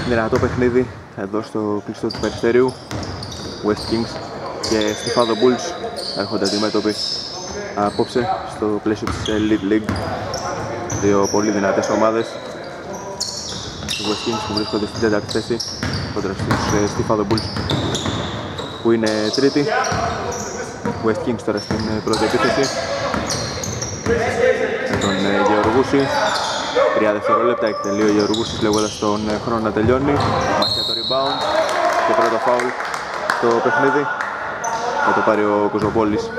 Δυνατό παιχνίδι εδώ στο κλειστό του Περιστερίου. West Kings και Stifado Bulls έρχονται αντιμέτωποι απόψε στο πλαίσιο της Elite League. Δύο πολύ δυνατές ομάδες. Οι West Kings που βρίσκονται στην τέταρτη θέση κόντρα στους Stifado Bulls που είναι τρίτη. West Kings τώρα στην πρώτη επίθεση με τον Γεωργούση. 3 δευτερόλεπτα εκτελεί ο Γεωργούσης λέγοντας τον χρόνο να τελειώνει. Μάχια το rebound και πρώτο φάουλ στο παιχνίδι. Θα το πάρει ο Κοζοπόλης.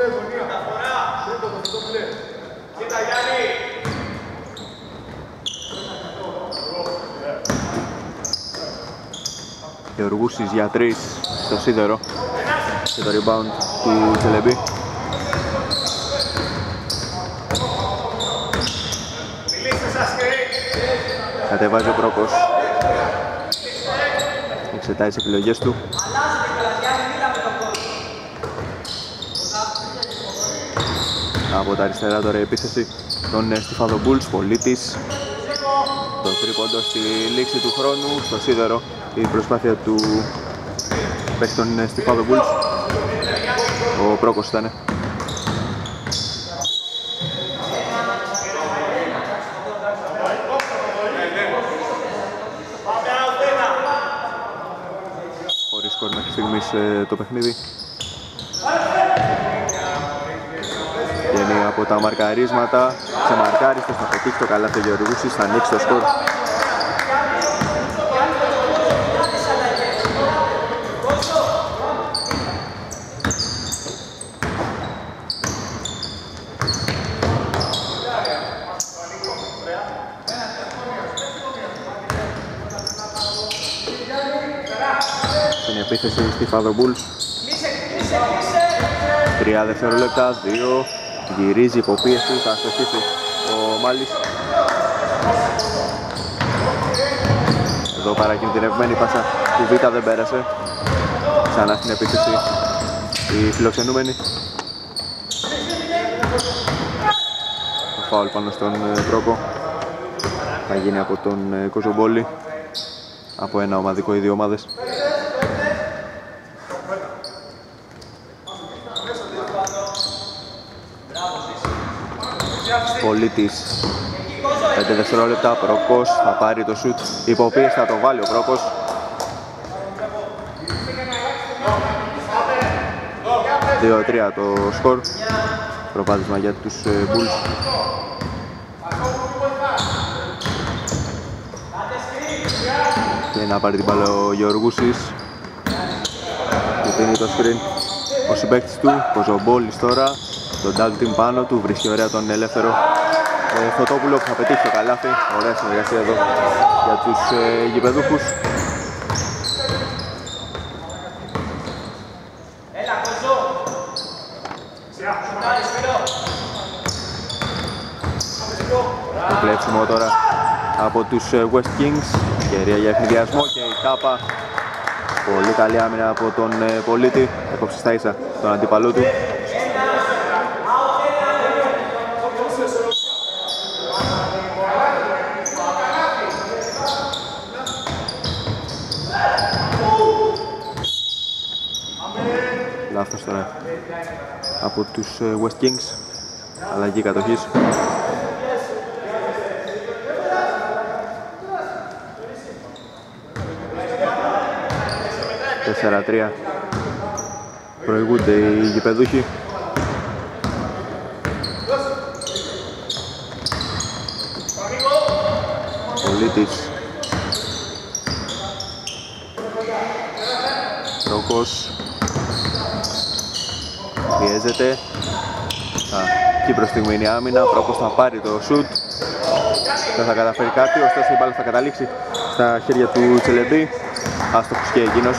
Γεωργούσης για 3 στο σίδερο και το rebound του Τσελεμπή. Κατεβάζει ο Πρόκος. Εξετάζει τις επιλογές του. Από τα αριστερά τώρα η επίθεση των Stifado Bulls. Πολίτης. Το τρίποντο στη λήξη του χρόνου. Στο σίδερο η προσπάθεια του παίκτη των Stifado Bulls. Ο Πρόκος ήταν. Χωρίς σκορ μέχρι στιγμής το παιχνίδι. Βγαίνει από τα μαρκαρίσματα, σε μαρκάριστος, θα πετύχει το καλάθι ο Γεωργούσης, θα ανοίξει το σκορ. Στην επίθεση Stifado Bulls. 3 δευτερόλεπτα, 2. Γυρίζει υποπίεση, θα αστοχίσει ο Μάλης. Εδώ παρακινδυνευμένη πάσα του Β δεν πέρασε. Ξανά στην επίθεση οι φιλοξενούμενοι. Το φάουλ πάνω στον Πρόκο θα γίνει από τον Κοζομπόλη. Από ένα ομαδικό οι δύο ομάδες. Πολίτης 5 δευτερόλεπτα, Πρόκος θα πάρει το σουτ, υποπίεση θα το βάλει ο Πρόκος. (2-3) το σκορ, προβάδισμα για τους Bulls. Και να πάρει την μπάλα ο Γεωργούσης και δίνει το screen ο συμπαίκτης του, Κοζομπόλης τώρα. Τον double team πάνω του, βρίσκει ωραία τον ελεύθερο Φωτόπουλο που θα πετύχει το καλάθι. Ωραία συνεργασία εδώ για τους γηπεδούχους. Το κλέψιμο τώρα από τους West Kings. Ευκαιρία για ευνηδιασμό και η τάπα. Πολύ καλή άμυνα από τον Πολίτη. Έκοψε στα ίσα τον αντίπαλό του. Λάθος τώρα από τους West Kings. Αλλαγή κατοχής. (4-3) προηγούνται οι γηπεδούχοι. Πολίτης. Πρόκος. Πιέζεται. Εκεί προς στιγμή είναι η άμυνα. Πρόκος θα πάρει το σουτ. Δεν θα καταφέρει κάτι, ωστόσο η μπάλα θα καταλήξει στα χέρια του Τσελεμπή. Άστοχος και εκείνος.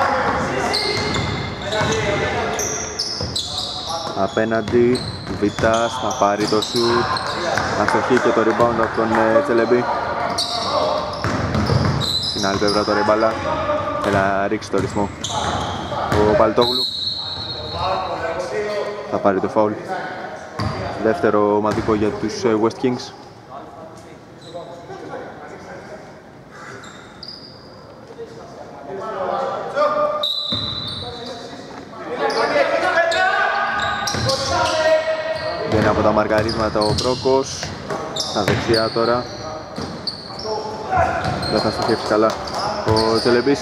Απέναντι, Βίτας θα πάρει το σουτ. Αστοχή και το rebound από τον Τσελεμπή. Στην άλλη πλευρά τώρα η μπάλα. Θέλει να ρίξει το ρυθμό ο Παλτόγλου. Θα πάρει το φάουλ. Δεύτερο ομαδικό για τους West Kings. τα μαρκαρίσματα ο Πρόκος. Στα δεξιά τώρα. Δεν θα στοχεύσει καλά ο Τσελεμπής.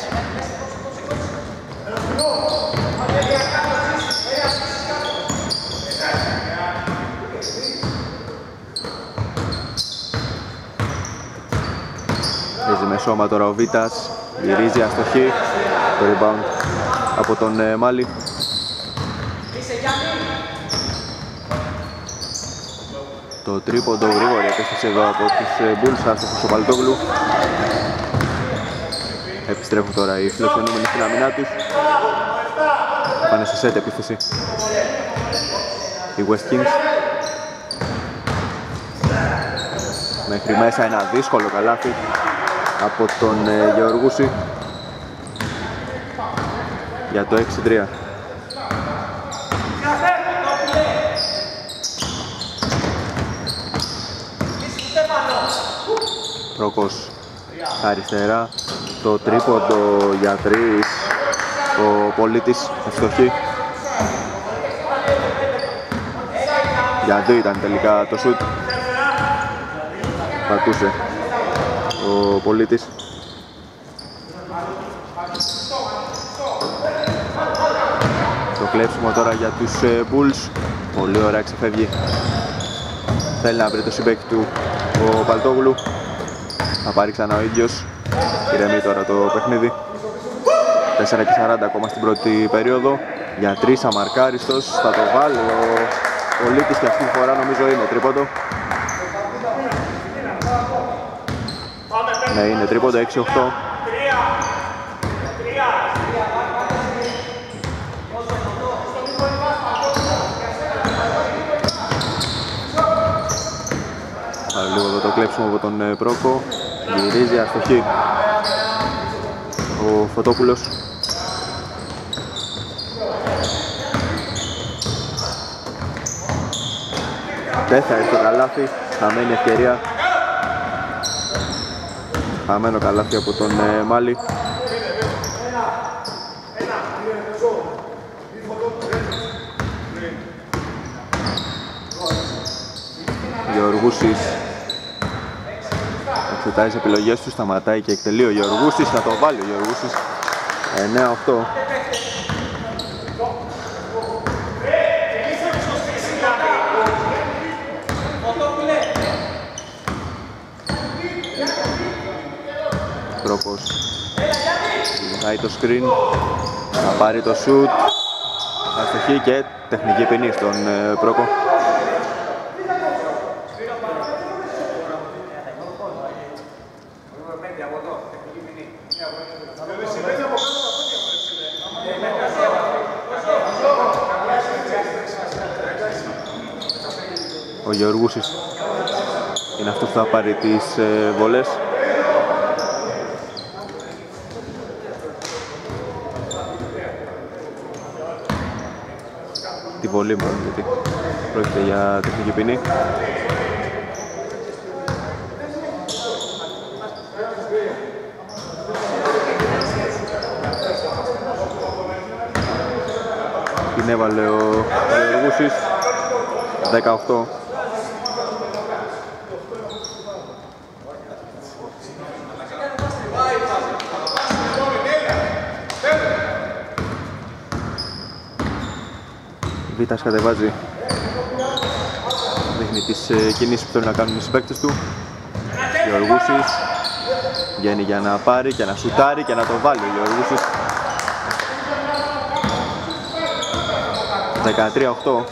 Παίζει με σώμα τώρα ο Βίτας. Γυρίζει αστοχή. Το rebound από τον Μάλι. Το τρίποντο γρήγορη επέσταση εδώ από τους Bulls, άστοχος ο Παλτόγλου. Επιστρέφουν τώρα οι φιλοξενούμενοι στην αμυνά τους. Πάνε σε σετ επίθεση οι West Kings. Μέχρι μέσα ένα δύσκολο καλάθι από τον Γεωργούση για το 6-3. Πρόκος αριστερά, το τρίποντο για τρεις, ο Πολίτης ευστοχή. Για δύο ήταν τελικά το σουτ, πατούσε ο Πολίτης. Το κλέψιμο τώρα για τους Bulls, πολύ ωραία ξεφεύγει. Θέλει να βρει το συμπαίκτη του ο Παλτόγλου. Θα πάρει ξανά ο ίδιος. Ηρεμεί τώρα το παιχνίδι. 4:40 ακόμα στην πρώτη περίοδο. Για τρεις αμαρκάριστος. Θα το βάλει ο Πολίτης και αυτή τη φορά νομίζω είναι τρίποντο. Ναι, είναι τρίποντο. 6-8. Λίγο εδώ το κλέψιμο από τον Πρόκο. Γυρίζει αστοχή ο Φωτόπουλος. Δεν θα έρθει το καλάθι, χαμένη ευκαιρία. Χαμένο καλάθι από τον Μάλι. Γεωργούσης εξετάζει τις επιλογές του, σταματάει και εκτελεί ο Γεωργούσης. Θα το βάλει ο Γεωργούσης. 9-8. Πρόκος κοιτάει το screen, θα πάρει το shoot, αστοχή και τεχνική ποινή στον Πρόκο. Ο Γεωργούσης είναι αυτός που θα πάρει τις βολές. Τη βολή μου, γιατί πρόκειται για τεχνική ποινή. Την έβαλε ο Γεωργούσης. 18. Βίτας κατεβάζει, δείχνει τις κινήσεις που θέλουν να κάνουν οι συμπαίκτες του. Γεωργούσης βγαίνει για να πάρει και να σουτάρει και να το βάλει ο Γεωργούσης. 13-8.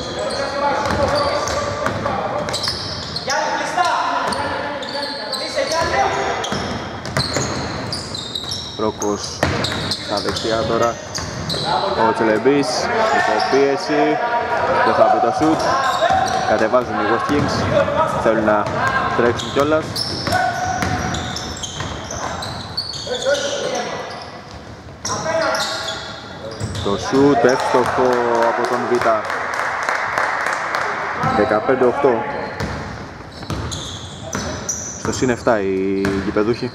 Πρόκος στα δεξιά τώρα. Ο Τσελεμπής, υποπίεση, δεν θα πει το σουτ. Κατεβάζουν οι West Kings, θέλουν να τρέξουν κιόλας. Το σουτ εύστοχο από τον Βίτα. 15-8. Στο συν 7 οι γηπεδούχοι.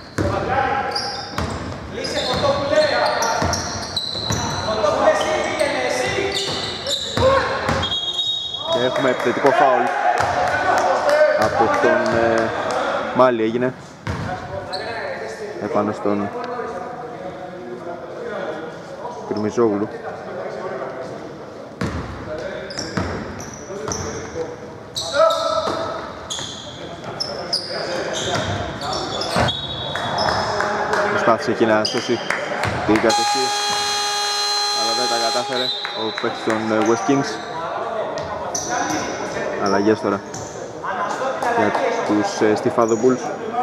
Και έχουμε επιθετικό φάουλ από τον Μάλι έγινε επάνω στον Κυρμιζόγλου. Προσπάθησε εκεί να σώσει την κατοχή, αλλά δεν τα κατάφερε ο παίκτης των West Kings. Αλλαγές τώρα για τους Στιφάδο Bulls.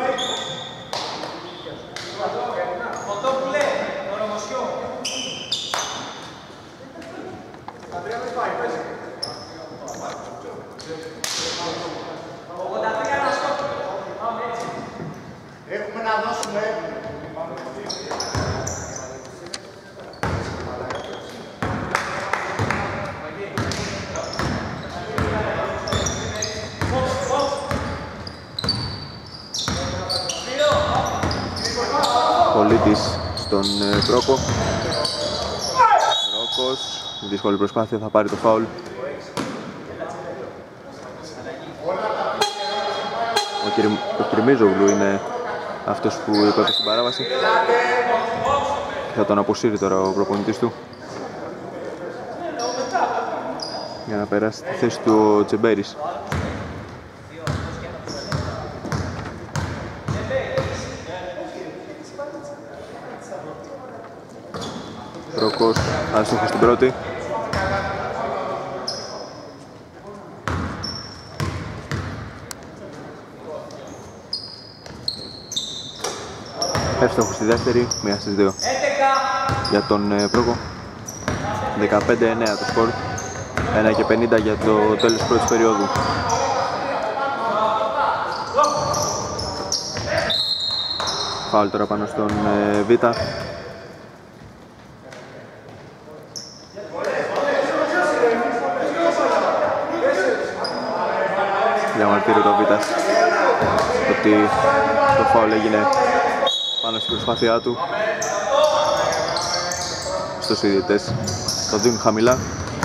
Πολίτης στον Πρόκο. Πρόκος, δύσκολη προσπάθεια, θα πάρει το φάουλ. Ο Κυρμίζογλου είναι αυτός που είπε στην παράβαση. Θα τον αποσύρει τώρα ο προπονητής του για να περάσει τη θέση του ο Τσεμπέρης. Πρόκος, άστοχος στην πρώτη. Εύστοχος στη δεύτερη, μία στις δύο. Για τον Πρόκο. 15-9 το σκορ. 1 και 50 για το τέλος της πρώτης περίοδου. Φάουλ τώρα πάνω στον Β. Διαμαρτύρει το Βίτας ότι το φάουλ έγινε πάνω στην προσπάθειά του. Στους ιδιαιτές το δίνουν χαμηλά.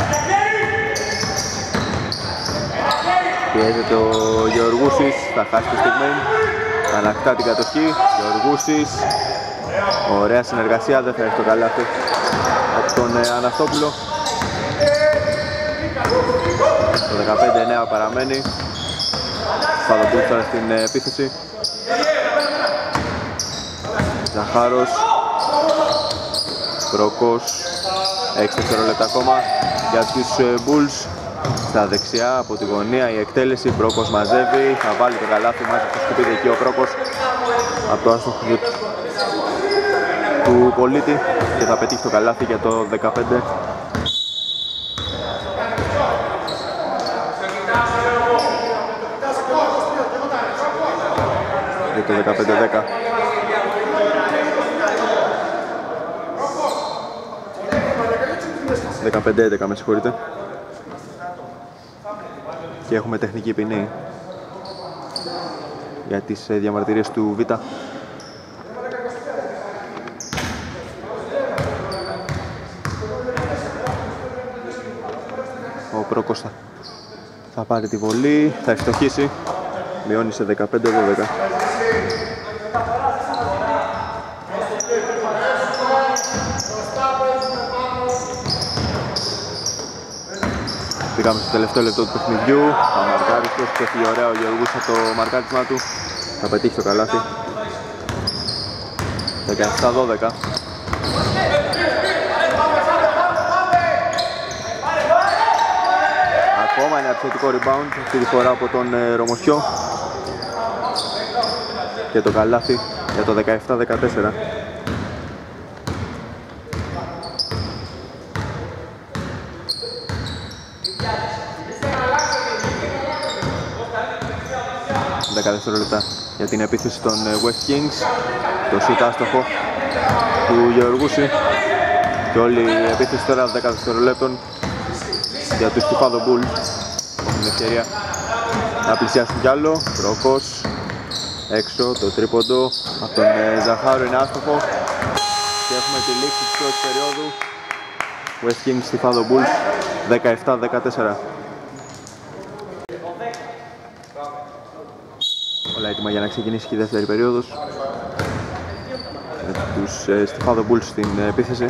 Πιέζεται ο Γεωργούσης, θα χάσει τη στιγμή. Ανακτά την κατοχή, Γεωργούσης. Ωραία συνεργασία, δεν θα έχει το καλάθι από τον Αναστόπουλο. Το 15-9 παραμένει. Παδοπούλης τώρα στην επίθεση. Ζαχάρος. Πρόκος. 6 δευτερόλεπτα ακόμα για τους Bulls. Στα δεξιά από τη γωνία η εκτέλεση. Πρόκος μαζεύει. Θα βάλει το καλάθι μαζί στο σκουπίδι εκεί ο Πρόκος από το άστοχο του Πολίτη και θα πετύχει το καλάθι για το 15. Για το 15-10. «15-11» με συγχωρείτε. Και έχουμε τεχνική ποινή για τις διαμαρτυρίες του Β. Ο Πρόκος θα πάρει τη βολή, θα ευστοχίσει, μειώνει σε 15-12. Πήγαμε στο τελευταίο λεπτό του παιχνιδιού. Αμαρκάριστος και έχει ωραία ο Γεωργούς από το μαρκάρισμά του. Θα πετύχει το καλάθι. 17-12. Ακόμα ένα επιθετικό rebound, αυτή τη φορά από τον Ρωμοσιό. Και το καλάθι για το 17-14. Δευτερόλεπτα για την επίθεση των West Kings. Το σουτ άστοχο του Γεωργούση και όλη η επίθεση τώρα 10 δευτερολέπτων για τους Στιφάδο Bulls. Έχουν την ευκαιρία να πλησιάσουν κι άλλο. Πρόκος έξω, το τρίποντο από τον Ζαχάρο είναι άστοχο και έχουμε τη λήξη της πρώτης περίοδου. West Kings Στιφάδο Bulls 17-14. διάλειμμα για να ξεκινήσει και η δεύτερη περίοδος. Με τους Στιφάδο Bulls στην επίθεση.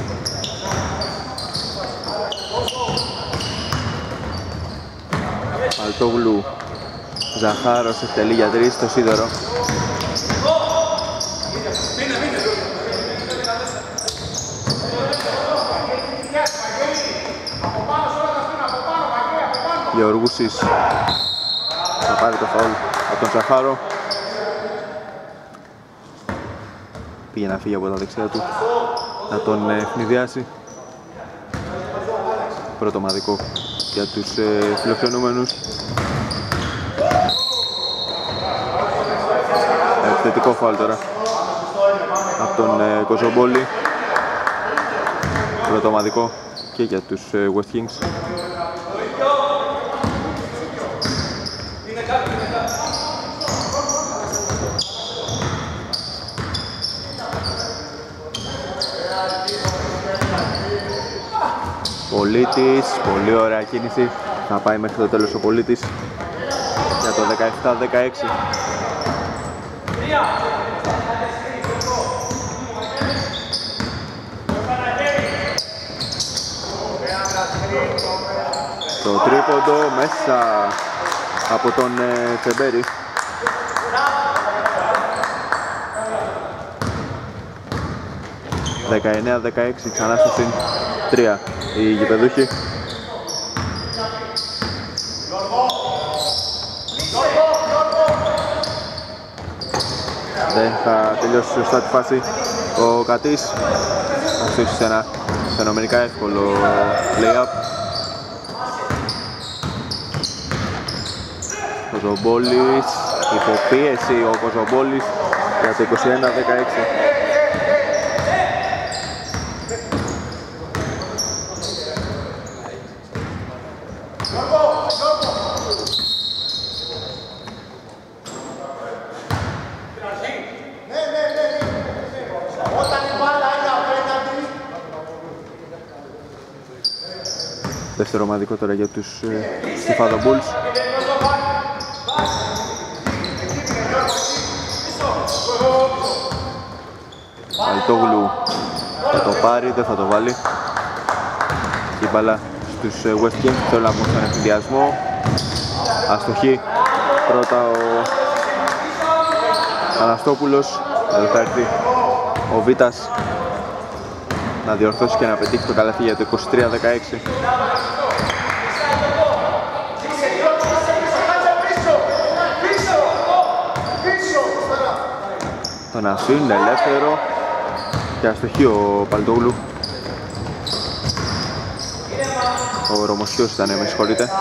Παλτόγλου, Ζαχάρος εκτελεί για 3 στο σίδερο. Γεωργούσης θα πάρει το φαουλ από τον Ζαχάρο. Πήγε να φύγει από τα δεξιά του, να τον ευνηδιάσει. Πρώτο ομαδικό για τους φιλοξενούμενους. Επιθετικό φάουλ τώρα από τον Κοζομπόλη. Πρώτο ομαδικό και για τους West Kings. Πολίτης, πολύ ωραία κίνηση. Θα πάει μέχρι το τέλος ο Πολίτης για το 17-16. Το τρίποντο μέσα από τον Τσεμπέρη. «19-16», ξανά στο συν 3 οι γηπεδούχοι. Δεν θα τελειώσει σωστά τη φάση ο Κατής. Θα στήσει σε ένα φαινομενικά εύκολο play-up. Κοζομπόλης, υποπίεση ο Κοζομπόλης για το 21-16. Δεύτερο ομαδικό τώρα για τους Στιφάδο Bulls. Αλτόγλου θα το πάρει, δεν θα το βάλει. Και η μπάλα στους West Kings, θέλω να μπουν στον ευθυνδιασμό. Αστοχή πρώτα ο Αναστόπουλος. Εδώ θα έρθει ο Βίτας να διορθώσει και να πετύχει το καλάθι για το 23-16. Τον αφήνει ελεύθερο και αστοχή ο Παλτόγλου. Ο Ρωμοσιός ήταν, με συγχωρείτε.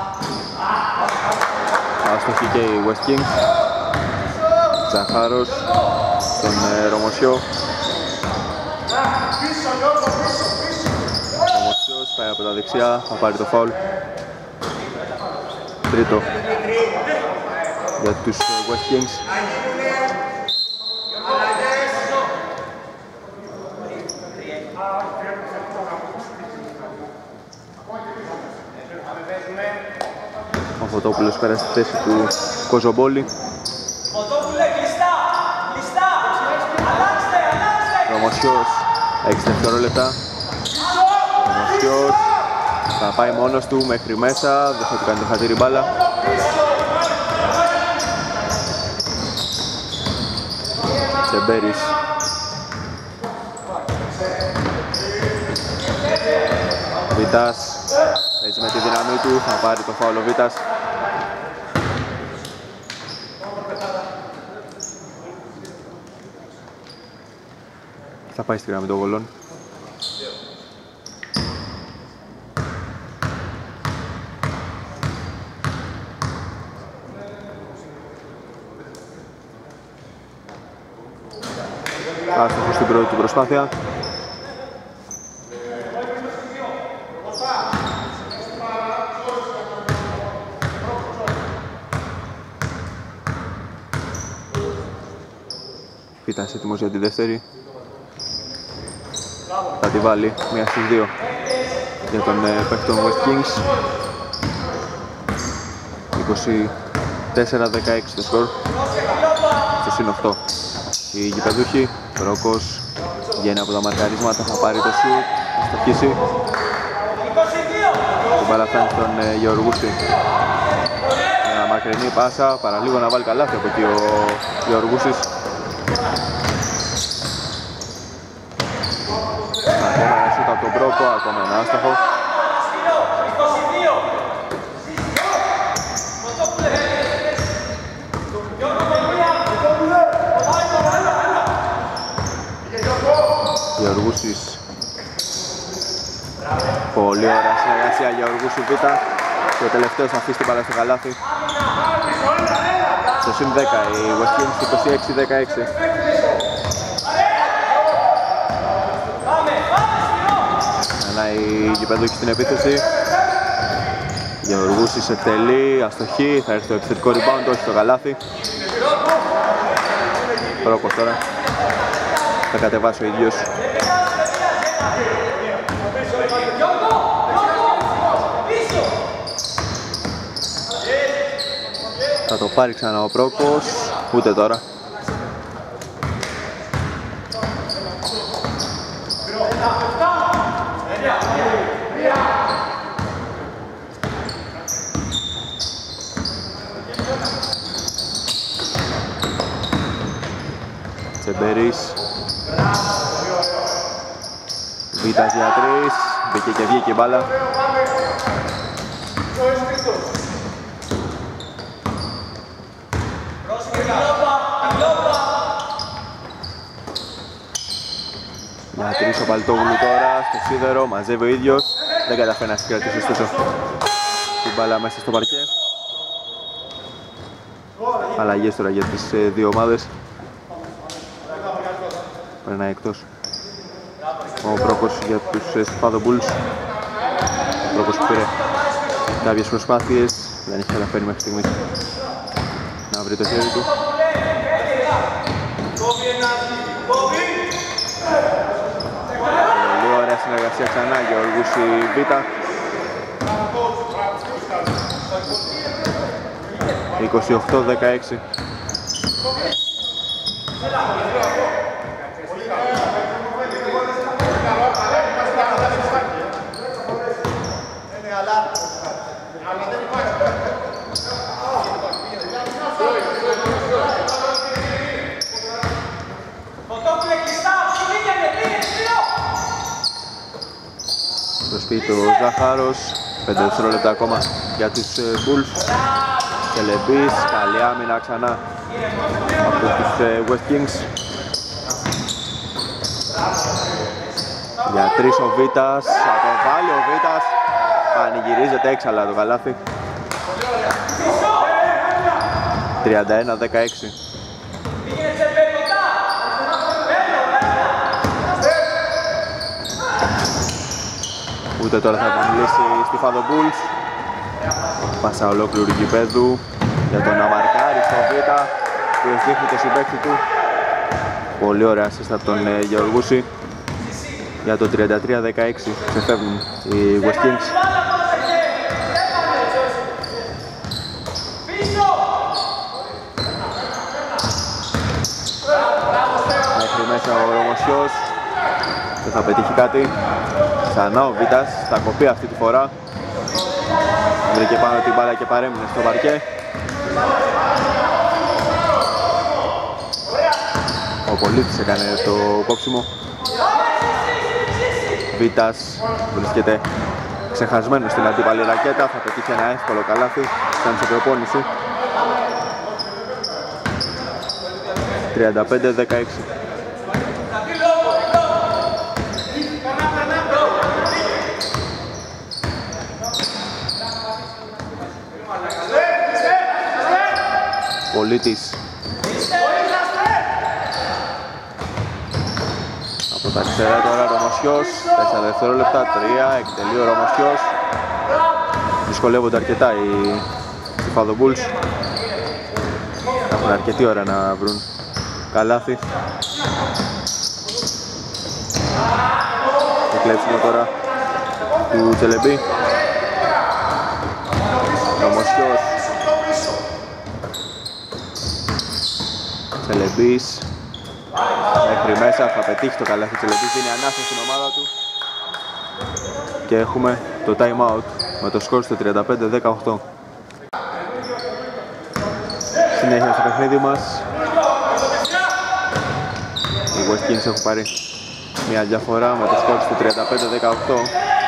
Αστοχή και η West Kings. Ζαχάρος στον Ρωμοσιό. Ρωμοσιός πάει από τα δεξιά, θα πάρει το φάουλ. Τρίτο για τους West Kings. Ο Φωτόπουλος πέρασε στη θέση του Κοζομπόλη. Ρωμοσιός, 6 δευτερόλεπτα. Ρωμοσιός θα πάει μόνος του μέχρι μέσα, δεν θα του κάνει το χατήρι μπάλα. Τσεμπέρης. Βίτας, έτσι με τη δύναμή του θα πάρει το φάουλ ο Βίτας. Θα πάει στη γραμμή των γολών. Άστοχος στην πρώτη του προσπάθεια. Βίτας έτοιμος για τη δεύτερη. Θα τη βάλει 1-2 για τον παίκτη των West Kings. 24-16 το σκορ. 20-8. Οι γηπεδούχοι, Πρόκος βγαίνει από τα μαρκαρίσματα, θα πάρει το σουτ, θα στοχίσει. Την μπάλα φτάνει στον Γεωργούση. Μια μακρινή πάσα, παραλίγο να βάλει καλάθι από εκεί ο Γεωργούσης. Ακόμα ένα σουτ από τον Πρόκο, ακόμα ένα άστοχο. Γεωργούσης. Πολύ ωραία συνεργασία Γεωργούσου Β. Και ο τελευταίος θα αφήσει την μπάλα στο καλάθι. Στο συν 10 η West Kings 26-16. Ανά η γηπεδούκη στην επίθεση. Γεωργούσης εκτελεί, αστοχή, θα έρθει το επιθετικό rebound, όχι στο καλάθι. Πρόκος τώρα. Θα κατεβάσει ο ίδιος. Θα το πάρει ξανά ο Πρόκος, ούτε τώρα. Τσεμπερής. Βίτας για 3, μπήκε και βγήκε η μπάλα. Για 3 ο Παλτόγλου τώρα, στο σίδερο, μαζεύει ο ίδιος. Δεν καταφέρει να συγκρατήσει ωστόσο την μπάλα μέσα στο παρκέ. Αλλαγές τώρα για τις δύο ομάδες. Περνάει εκτός ο Πρόκος για τους Στιφάδο Bulls. Ο Πρόκος που πήρε κάποιες προσπάθειες, δεν έχει καταφέρει μέχρι στιγμής να βρει το χέρι του. Πολύ ωραία συνεργασία ξανά για Γεωργούση Β. 28-16. Στο σπίτι ο Ζάχαρος, 5 δευτερόλεπτα ακόμα για τους Bulls. Τελεμπής, καλή άμυνα ξανά από τους West Kings. Για 3 ο Βίτας, θα το βάλει ο Βίτας, πανηγυρίζεται έξαλα το καλάθι. 31-16. Ούτε τώρα θα τον λύσει η Στιφάδο Bulls. Πάσα ολόκληρου γηπέδου για τον να μαρκάρει στο Β, που δείχνει το συμπαίκτη του. Πολύ ωραία assist από τον Γεωργούση. Για το 33-16 ξεφεύγουν οι West Kings. Μέχρι μέσα ο Ρωμοσιός, δεν θα πετύχει κάτι. Ξανά ο Βίτας, θα κοπεί αυτή τη φορά. Βρήκε πάνω την μπάλα και παρέμεινε στο παρκέ. Ο Πολίτης έκανε το κόψιμο. Βίτας βρίσκεται ξεχασμένος στην αντίπαλη ρακέτα, θα πετύχει ένα εύκολο καλάθι, ήταν σε προπόνηση. 35-16. Πολίτης από τα αριστερά τώρα Ρωμοσιός, 4 δευτερόλεπτα, 3, εκτελεί ο Ρωμοσιός. Δυσκολεύονται αρκετά οι Στιφάδο Bulls. Έχουν αρκετή ώρα να βρουν καλάθι. Το κλέψιμο τώρα του Τσελεμπή. Ρωμοσιός Τσελεμπής μέχρι μέσα, θα πετύχει το καλάθι. Τσελεμπής δίνει ανάσταση στην ομάδα του και έχουμε το time out με το σκορ στο 35-18. Συνέχεια στο παιχνίδι μας. Οι West Kings έχουν πάρει μια διαφορά με το σκορ στο 35-18.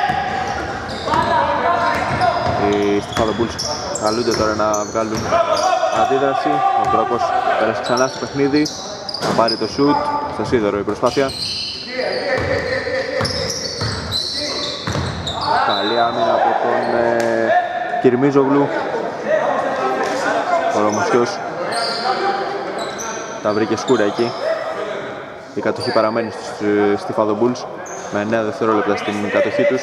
Οι Στιφάδο Bulls καλούνται τώρα να βγάλουν αντίδραση. Ο Πρόκος πέρασε ξανά στο παιχνίδι. Θα πάρει το shoot στο σίδερο η προσπάθεια. Καλή άμυνα από τον Κυρμίζογλου. Ο Ρωμοσιός τα βρήκε σκούρα εκεί. Η κατοχή παραμένει στους Στιφάδο Bulls με 9 δευτερόλεπτα στην κατοχή τους.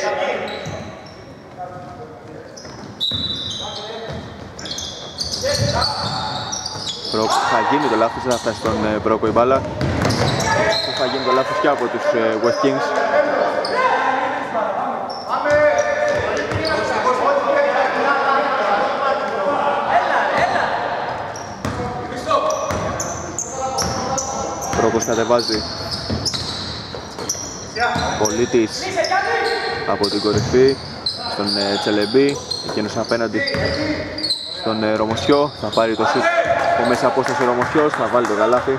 Θα γίνει το λάθος, θα φτάσει στον Πρόκο η μπάλα. Θα γίνει το λάθος και από τους West Kings. Πρόκος κατεβάζει. Πολίτης από την κορυφή στον Τσελεμπή, εκείνος απέναντι στον Ρωμοσιό. Θα πάρει το σουτ από μέσα απόσταση ο Ρωμοσιός, θα βάλει το καλάθι.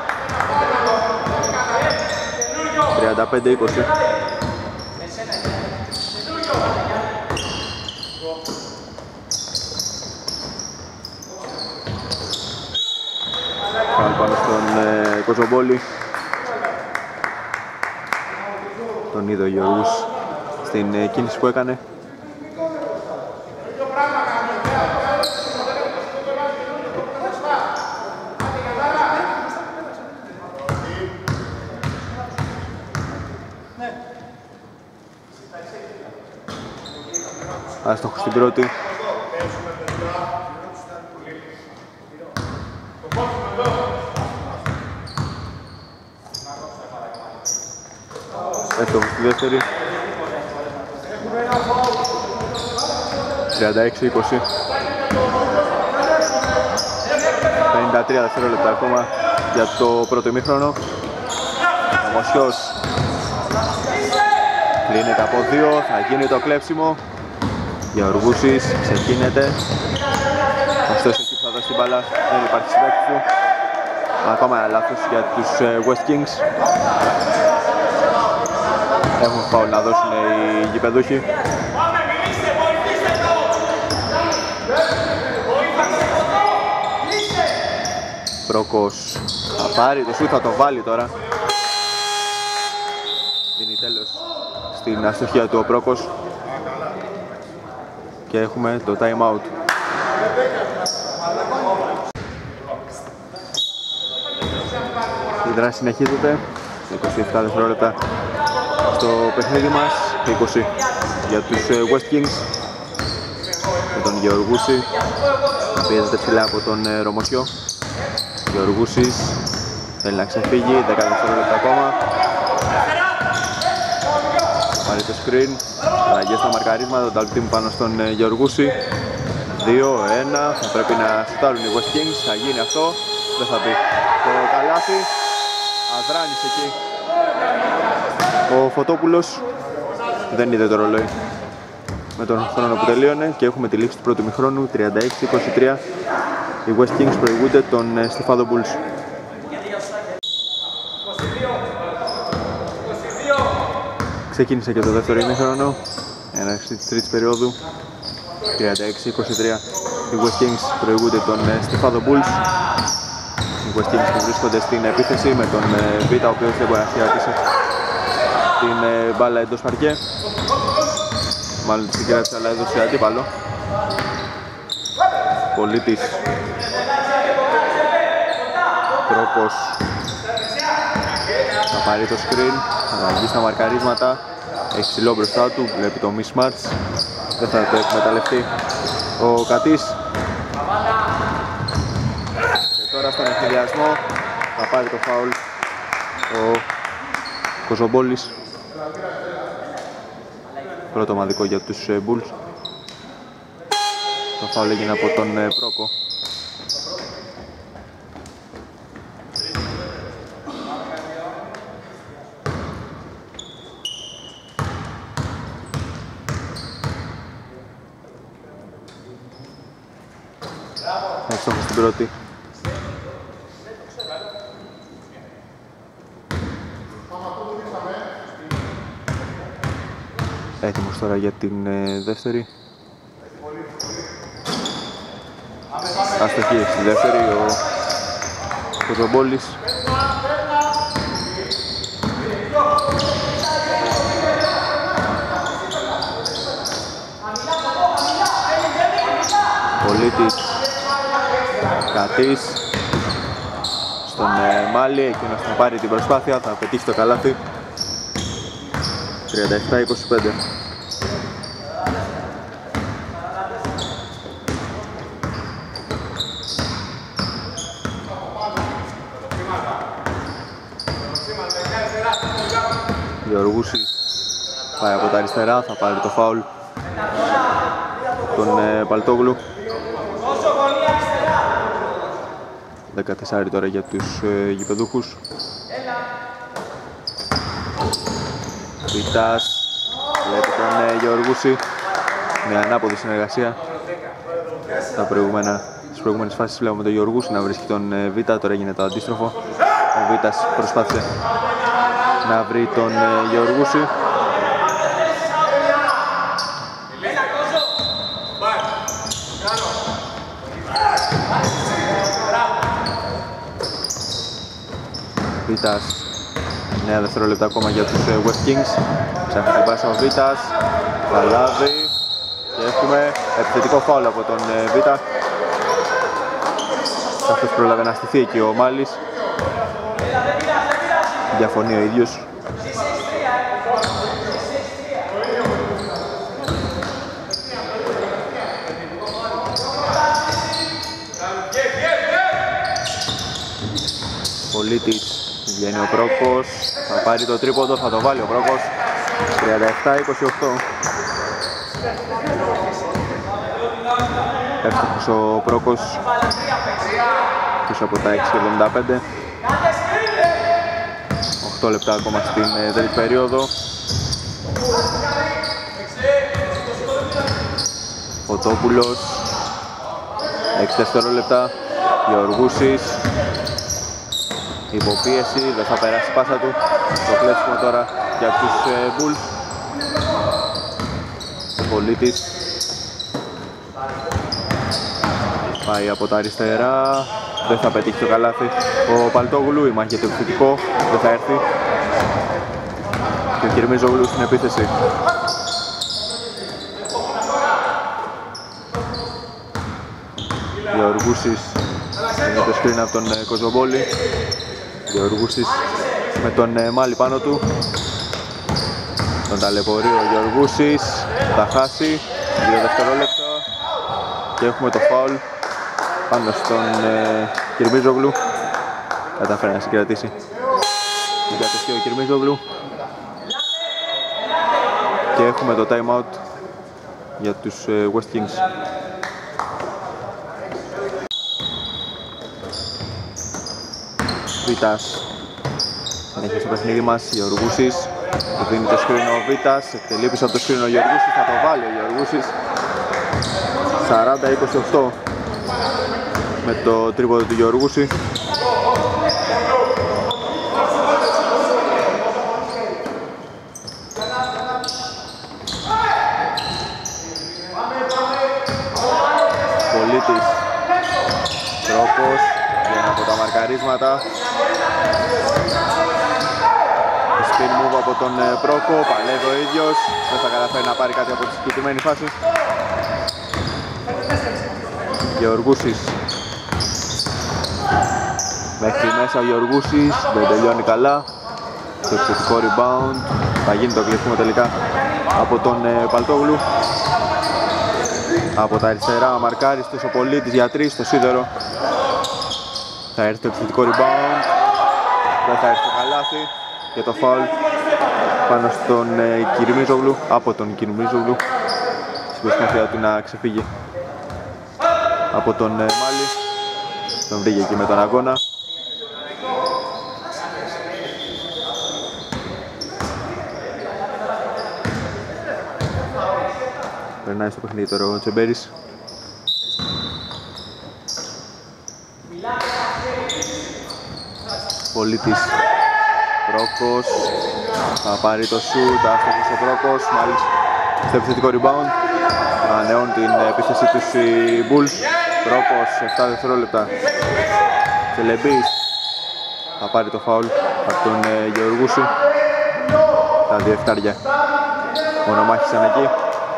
35-20. Πάλι πάνω στον Κοζομπόλη. Τον είδε ο Γιώργος στην κίνηση που έκανε. Άστοχος στην πρώτη. Εύστοχος στη δεύτερη. 36-20. 53 δευτερόλεπτα ακόμα για το πρώτο ημίχρονο. Ο Μοσιός κλείνεται από 2, θα γίνει το κλέψιμο. Γεωργούσης ξεκίνεται. Ωστόσο εκεί θα δώσει την μπάλα, δεν υπάρχει συμπαίκτης του. Ακόμα ένα λάθος για τους West Kings. Έχουν φάουλ να δώσουν οι γηπεδούχοι. Πρόκος θα πάρει το σουτ, θα το βάλει τώρα. Δίνει τέλος στην αστοχία του ο Πρόκος. Και έχουμε το time out. Η δράση συνεχίζεται. 27 δευτερόλεπτα στο παιχνίδι μας. 20 για τους West Kings. Με τον Γεωργούση. Πιέζεται ψηλά από τον Ρωμοσιό. Γεωργούσης θέλει να ξεφύγει. 10 δευτερόλεπτα ακόμα. Πάρει το screen. Αλλαγές στα μαρκαρίσματα, το double team πάνω στον Γεωργούση. 2-1, θα πρέπει να σουτάρουν οι West Kings, θα γίνει αυτό, δεν θα μπει το καλάθι. Αδράνης εκεί ο Φωτόπουλος, δεν είδε το ρολόι με τον χρόνο που τελείωνε και έχουμε τη λήξη του πρώτου ημιχρόνου. 36-23, οι West Kings προηγούνται τον Στιφάδο Bulls. Ξεκίνησε και το δεύτερο ημίχρονο, έναρξη της τρίτης περίοδου. 36-23, οι West Kings προηγούνται τον Στιφάδο Bulls. Οι West Kings που βρίσκονται στην επίθεση με τον Β, ο οποίος δεν μπορεί να χειρατήσει την μπάλα εντός παρκέ. Μάλλον την κράτησε, αλλά έδωσε αντίπαλο. Πολίτης. Πρόκος. Θα πάρει το screen, θα βγει στα μαρκαρίσματα. Έχει ψηλό μπροστά του, βλέπει το mismatch. Δεν θα το εκμεταλλευτεί ο Κατής. Και τώρα στον ευθυδιασμό θα πάρει το φάουλ ο Κοζομπόλης. Πρώτο ομαδικό για τους Bulls. Το φάουλ έγινε από τον Πρόκο. εύστοχος στην πρώτη. Έτοιμος τώρα για την δεύτερη. Αστοχή στη δεύτερη ο Κοζομπόλης. Πολίτης, Κατής στον Μάλι, εκείνος θα πάρει την προσπάθεια, θα πετύχει το καλάθι. 37-25. Γεωργούσης πάει από τα αριστερά, θα πάρει το φάουλ τον Παλτόγλου. 14 τώρα για τους γηπεδούχους. Βιτάς βλέπει τον Γεωργούση. Μια ανάποδη συνεργασία. Στις προηγούμενες φάσεις βλέπουμε τον Γεωργούση να βρίσκει τον Βίτα, τώρα γίνεται το αντίστροφο. Ο Βίτας προσπάθησε να βρει τον Γεωργούση. Βίτας, 9 δευτερόλεπτα ακόμα για τους West Kings. Ψάχνει την πάσα ο Βίτας, θα λάβει και έχουμε επιθετικό φάουλ από τον Βίτα. Αυτός πρόλαβε να στηθεί εκεί ο Μάλης. Διαφωνεί ο ίδιος. Πολίτης, βγαίνει ο Πρόκος, θα πάρει το τρίποντο, θα το βάλει ο Πρόκος. 37-28. Εύστοχος ο Πρόκος πίσω από τα 6.75. 8 λεπτά ακόμα στην τρίτη περίοδο. Φωτόπουλος, 6 δευτερόλεπτα. Γεωργούσης, υποπίεση, δεν θα περάσει η πάσα του. Το κλέψιμο τώρα για τους Bulls. Ο Πολίτης πάει από τα αριστερά, δεν θα πετύχει το καλάθι. Ο Παλτόγλου, η μάχη για το επιθετικό, δεν θα έρθει. Και ο Κυρμίζογλου στην επίθεση. Γεωργούσης είναι το screen από τον Κοζομπόλη. Γεωργούσης με τον Μάλι πάνω του. Τον ταλαιπωρεί ο Γεωργούσης, θα χάσει 2 δευτερόλεπτα και έχουμε το φάουλ πάνω στον Κυρμίζογλου. Καταφέρει να συγκρατήσει την κατοχή ο Κυρμίζογλου και έχουμε το time out για τους West Kings. Βίτας συνέχεια στο παιχνίδι μας, Γεωργούσης του δίνει το σκρίνο ο Βίτας, εκτελεί πίσω από το σκρίνο ο Γεωργούσης, θα το βάλει ο Γεωργούσης. 40-28 με το τρίποδο του Γεωργούση. Πολίτης, Τρόπος, βγαίνει από τα μαρκαρίσματα. Spin move από τον Πρόκο, παλεύει ο ίδιος, δεν θα καταφέρει να πάρει κάτι από τη συγκεκριμένη φάση. Γεωργούσης, μέχρι μέσα ο Γεωργούσης, δεν τελειώνει καλά. Το επιθετικό rebound, θα γίνει το κλείσιμο τελικά από τον Παλτόγλου. Από τα αριστερά μαρκάριστος ο Πολίτης για 3 στο σίδερο. Θα έρθει το επιθετικό rebound, δεν θα έρθει το καλάθι και το foul πάνω στον Κυρμίζογλου, από τον Κυρμίζογλου, στην προσπάθεια του να ξεφύγει από τον Μάλι. Τον βρήκε εκεί με τον αγώνα. Περνάει στο παιχνίδι τώρα ο Τσεμπέρης. Πολίτης. Πρόκος θα πάρει το σουτ, άστοχος ο Πρόκος, μάλιστα στο επιθετικό rebound. Ανανεώνουν την επίθεση τους οι Bulls. Πρόκος, 7 δευτερόλεπτα. Τσελεμπής θα πάρει το φάουλ από τον Γεωργούσου. Τα 2 εφτάρια μονομάχησαν εκεί.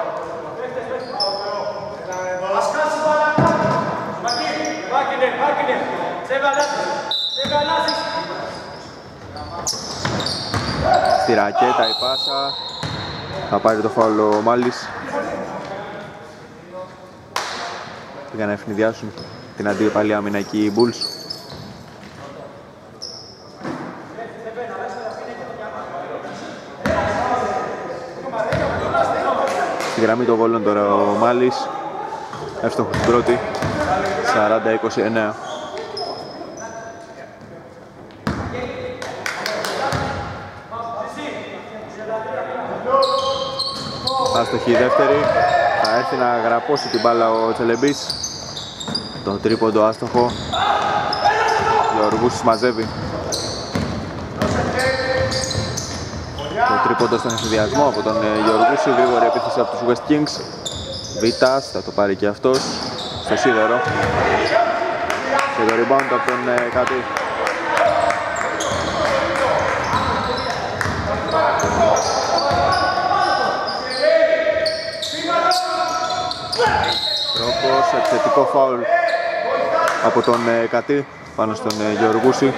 Στη ρακέτα η πάσα. Θα πάρει το φάουλ ο Μάλης. Για να ευνηδιάσουν την αντίπαλη άμυνα εκεί οι Bulls. Στη γραμμή των βόλων τώρα ο Μάλης. Εύστοχος στην πρώτη. 40-29. Άστοχη η δεύτερη. Θα έρθει να γραπώσει την μπάλα ο Τσελεμπής. Το τρίποντο άστοχο. Γεωργούσης μαζεύει. Το τρίποντο στον εφηδιασμό από τον Γεωργούση. Γρήγορη επίθεση από τους West Kings. Βίτας θα το πάρει και αυτός στο σίδερο. Και το rebound από τον Κατή. Πρόκος, επιθετικό φάουλ από τον Κατή πάνω στον Γεωργούση.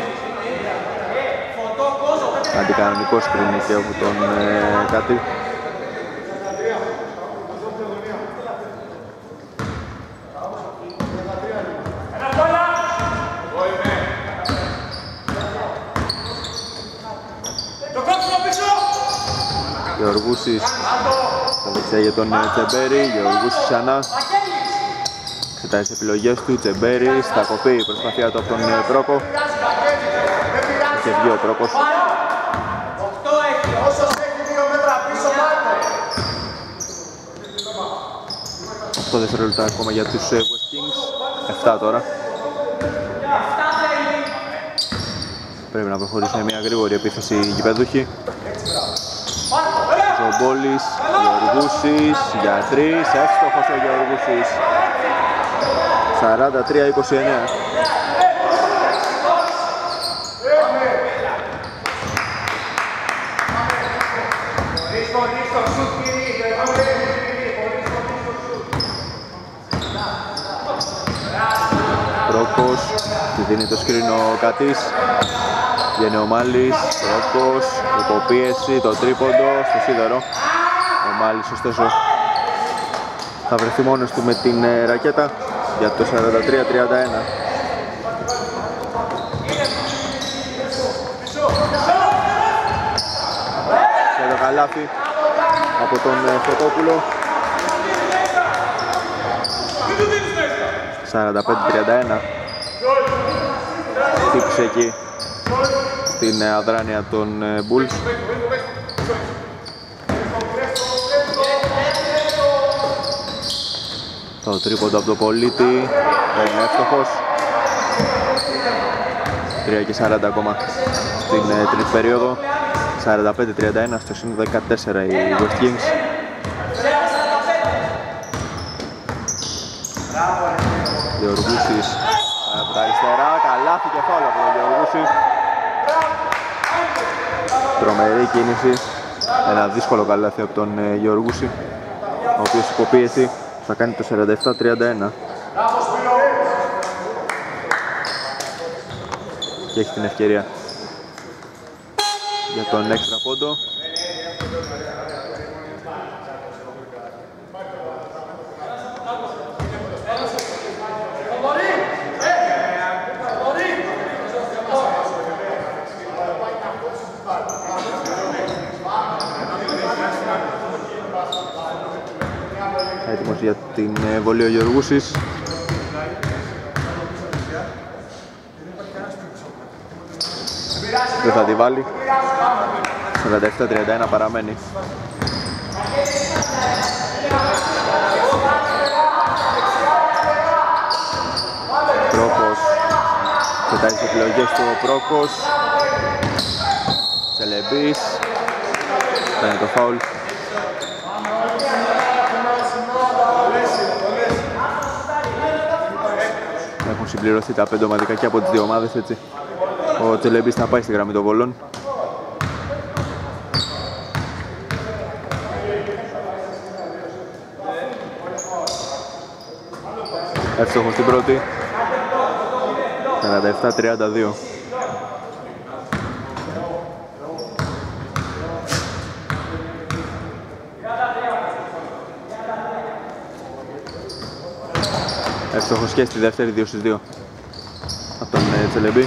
Αντικανονικό screen και από τον Κατή. Γεωργούσης στα δεξιά για τον Τσεμπέρι. Γεωργούσης ξανά. Εξετάζει τις επιλογές του. Τσεμπέρι θα κοπεί η προσπάθεια του από τον Πρόκο. Είχε βγει ο Πρόκος. 8 δευτερόλεπτα ακόμα για τους West Kings. 7 τώρα. Πρέπει να προχωρήσουν μια γρήγορη επίθεση οι γηπεδούχοι. Ζομπόλης, Γεωργούσης για 3, εύστοχος ο Γεωργούσης. 43-29. Πρόκος, τη δίνει το σκριν ο Κατής. Βγαίνει ο Μάλης, Πρόκος, υποπίεση, το τρίποντο στο σίδερο. Ο Μάλης ωστόσο θα βρεθεί μόνος του με την ρακέτα για το 43-31. Και το καλάθι από τον Φωτόπουλο. 45-31. Χτύπησε εκεί στην αδράνεια των Bulls. Το τρίποντο από το Πολίτη δεν είναι εύστοχος. 3 και 40 ακόμα στην τρίτη περίοδο. 45-31 στο σύν 14 οι West Kings. Γεωργούσης από τα αριστερά, καλάθι και φάουλ από τον Γεωργούση. Τρομερή κίνηση, ένα δύσκολο καλάθι από τον Γεωργούση, ο οποίος υποπίεση θα κάνει το 47-31 και έχει την ευκαιρία για τον έξτρα πόντο. Έτοιμος για την βολή ο Γεωργούσης. Δεν θα τη βάλει. 47-31 παραμένει. Πρόκος. Κοιτάει τις επιλογές του ο Πρόκος. Τσελεμπής. Παίρνει το φάουλ. Έχουν συμπληρωθεί τα 5 ομαδικά και από τις δύο ομάδες, έτσι. Ο Τσελεμπής θα πάει στη γραμμή των βολών. Εύστοχος στην πρώτη. 47-32. Εύστοχος και στη δεύτερη, 2 στις 2 από τον Τσελεμπή.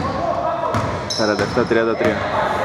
47-33.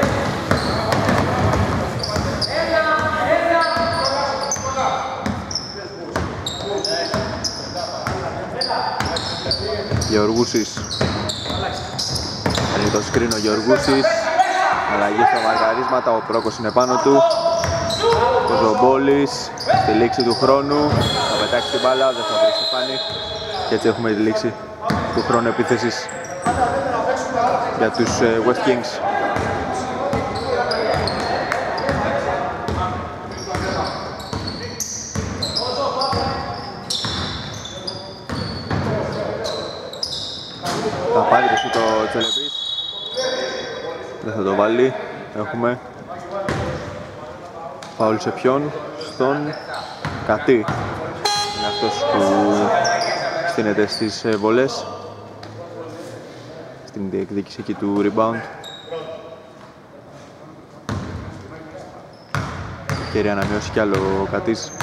Γεωργούσης. Παίρνει το σκριν ο Γεωργούσης. Αλλαγή στα μαργαρίσματα, ο Πρόκος είναι πάνω του. Ο Ζωμπόλης στη λήξη του χρόνου θα πετάξει την μπάλα, δεν θα βρει στεφάνι. Και έτσι έχουμε τη λήξη του χρόνου επίθεσης για τους West Kings. Θα πάρει το σούτ ο Τσελεμπής. Δεν θα το βάλει. Έχουμε φάουλ σε ποιον? Στον Κατή. Είναι αυτός που στείνεται στις βολές. Στην διεκδίκηση εκεί του rebound. Ευκαιρία να μειώσει κι άλλο ο Κατής.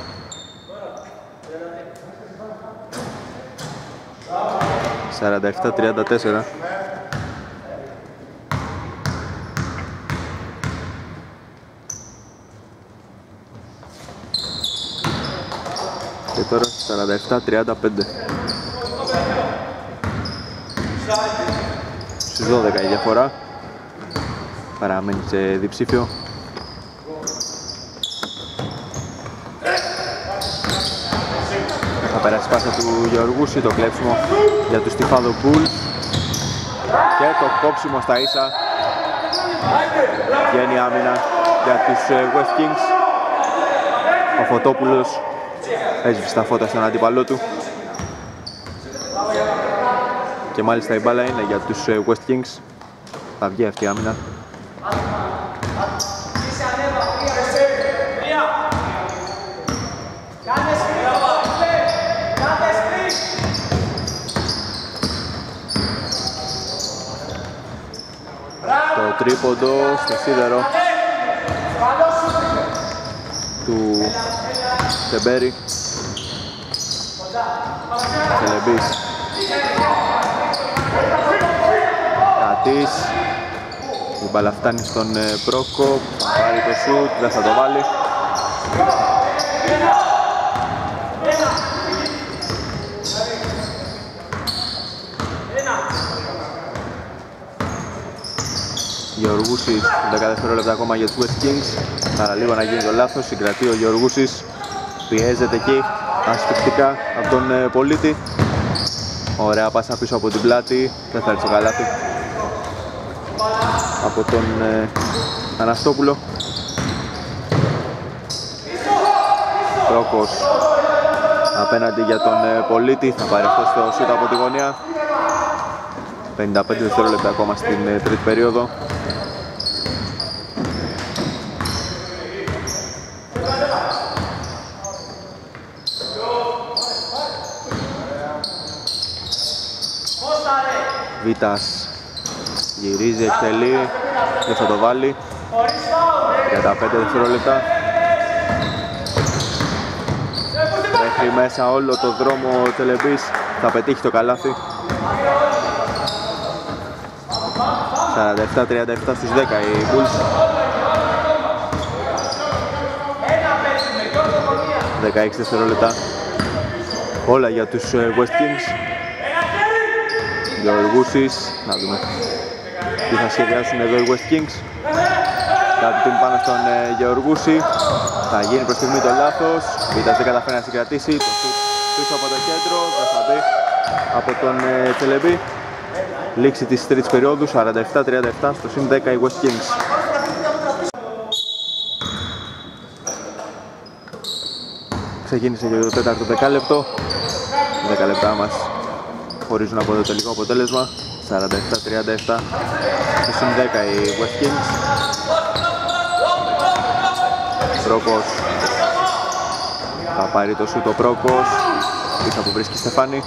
«47-34». Και τώρα 47-35. Στις 12 η διαφορά. Παραμένει σε διψήφιο. Θα περάσει πάσα του Γεωργούση, το κλέψιμο για τους Τυφάδο Bulls και το κόψιμο στα ίσα. Βγαίνει άμυνα για τους West Kings. Ο Φωτόπουλος έσβησε τα φώτα στον αντίπαλό του και μάλιστα η μπάλα είναι για τους West Kings. Θα βγει αυτή η άμυνα. Το τρίποντο στο σίδερο του Τεμπέρη. Τσελεμπής. Κατής. Η μπάλα φτάνει στον Πρόκο. Θα πάρει το σουτ, δεν θα το βάλει. Γεωργούσης, 10 δευτερόλεπτα ακόμα για τους West Kings. Παραλίγο να γίνει το λάθος, συγκρατεί ο Γεωργούσης. Πιέζεται εκεί ασφυκτικά από τον Πολίτη. Ωραία πάσα πίσω από την πλάτη, δεν θα έρθει το καλάθι από τον Αναστόπουλο. Πρόκος απέναντι για τον Πολίτη, θα πάρει αυτό στο σούτ από τη γωνία. 55 δευτερόλεπτα ακόμα στην τρίτη περίοδο. Βίτας γυρίζει, εκτελεί, δεν θα το βάλει. 35 δευτερόλεπτα. Μέχρι μέσα όλο το δρόμο ο Τσελεμπής, θα πετύχει το καλάθι. 47-37 στους 10 οι Bulls. 16 δευτερόλεπτα. Όλα για τους West Kings. Γεωργούσης, να δούμε τι θα σχεδιάσουν εδώ οι West Kings. Κάτι πάνω στον Γεωργούση. Θα γίνει προς στιγμή το λάθος. Βίτας δεν καταφέρει να συγκρατήσει. Το σουτ πίσω από το κέντρο. Δεν θα μπει από τον Τσελεμπή. Λήξη της τρίτης περίοδου, 47-37 στο συν 10 οι West Kings. Ξεκίνησε και το τέταρτο δεκάλεπτο. 10 λεπτά μας χωρίζουν από το τελικό αποτέλεσμα. 47-37 και συν 10 οι West Kings. Πρόκος θα πάρει το σούτ ο Πρόκος. Πίσω που βρίσκει Στεφάνη.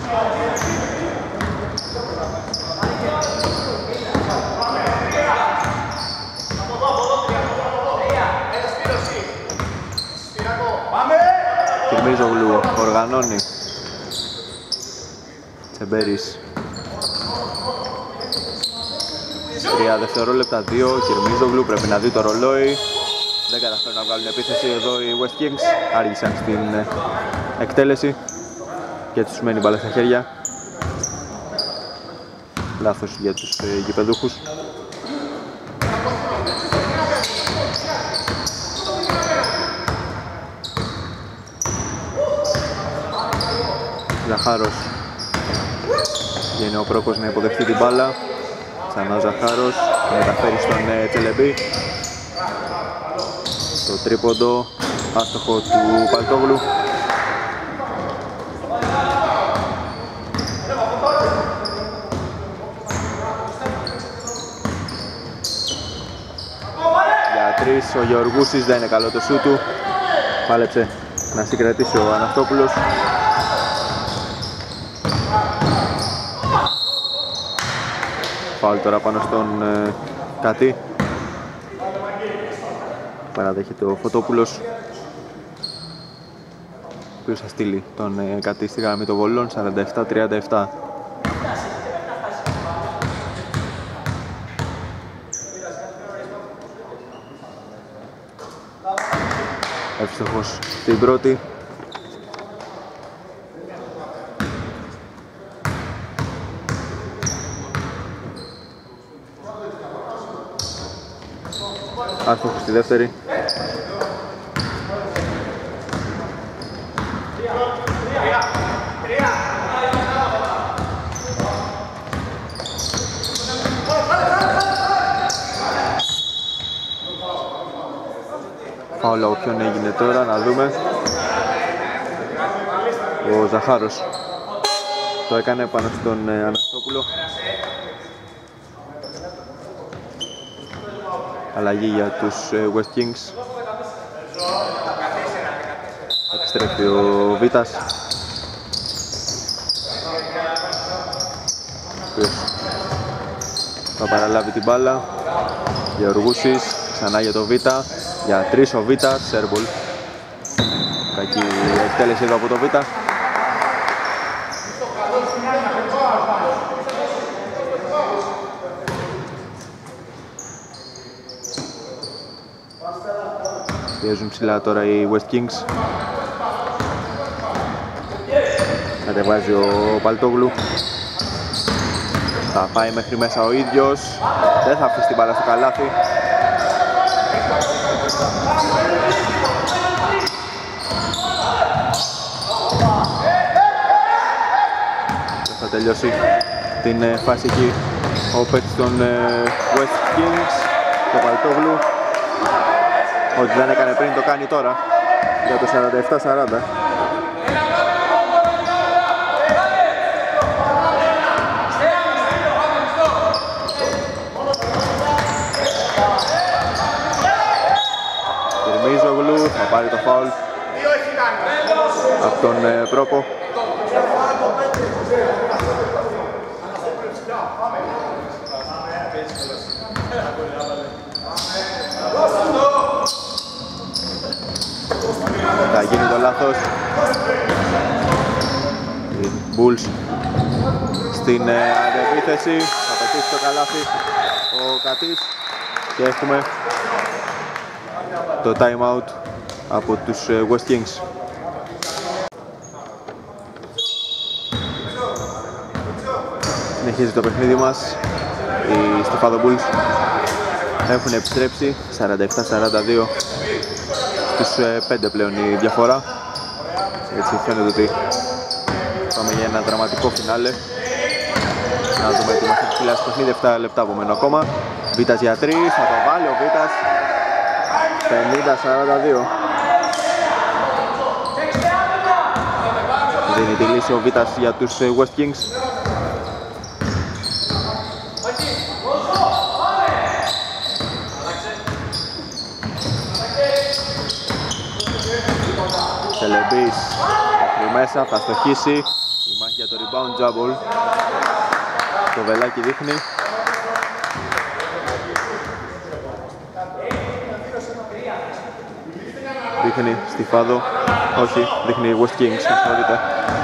Κυρμίζογλου οργανώνει. Τσεμπέρης. 3 δευτερόλεπτα, 2. Κυρμίζογλου πρέπει να δει το ρολόι. Δεν καταφέρουν να βγάλουν επίθεση εδώ οι West Kings. Άργησαν στην εκτέλεση και τους μένει μπάλα στα χέρια. Λάθος για τους γηπεδούχους. Ζαχάρος. Βγαίνει ο Πρόκος να υποδεχτεί την μπάλα. Ξανά ο Ζαχάρος μεταφέρει στον Τσελεμπή. Το τρίποντο άστοχο του Παλτόγλου. Για 3 ο Γεωργούσης, δεν είναι καλό το σούτ του. Πάλεψε να συγκρατήσει ο Αναστόπουλος. Φάουλ τώρα πάνω στον Κατή. Παραδέχεται ο Φωτόπουλος, ο οποίος θα στείλει τον Κατή στη γραμμή των βολών. 47-37. Εύστοχος στην πρώτη. Άστοχος στη δεύτερη. Φάουλα όποιον έγινε τώρα, να δούμε. Ο Ζαχάρος το έκανε πάνω στον Αναστόπουλο. Αλλαγή για τους West Kings. Επιστρέφει ο Βίτας, ο οποίος θα παραλάβει την μπάλα. Γεωργούσης, ξανά για το Βίτα. Για 3 ο Βίτας, σέρμπολ. Κακή εκτέλεση εδώ από το Βίτα. Πιέζουν ψηλά τώρα οι West Kings. Κατεβάζει ο Παλτόγλου. Θα πάει μέχρι μέσα ο ίδιος. Δεν θα αφήσει την μπάλα στο καλάθι. Θα τελειώσει την φάση εκεί ο παίκτης των West Kings, το Παλτόγλου. Ό,τι δεν έκανε πριν το κάνει τώρα για το 47-40. Κυρμίζογλου θα πάρει το φάουλ από τον Πρόκο. Θα γίνει το λάθος. Οι Bulls στην αντεπίθεση. Θα πετύχει το καλάθι ο Κατής και έχουμε το time out από τους West Kings. Συνεχίζει το παιχνίδι μας. Οι Στεφάδο Bulls έχουν επιστρέψει 47-42. Στους 5 πλέον η διαφορά. Έτσι φαίνεται ότι πάμε για ένα δραματικό φινάλε. Να δούμε τι μας έχει φυλάσει το παιχνίδι. 7 λεπτά απομένω ακόμα. Βίτας για 3, θα το βάλει ο Βίτας. 50-42. Δίνει τη λύση ο Βίτας για τους West Kings. Τσελεμπής μέχρι μέσα, θα στοχίσει. Η μάχη για το rebound, jumble. Το βελάκι δείχνει. Δείχνει στη Φάδο. Όχι, δείχνει West Kings, συγχωρείτε.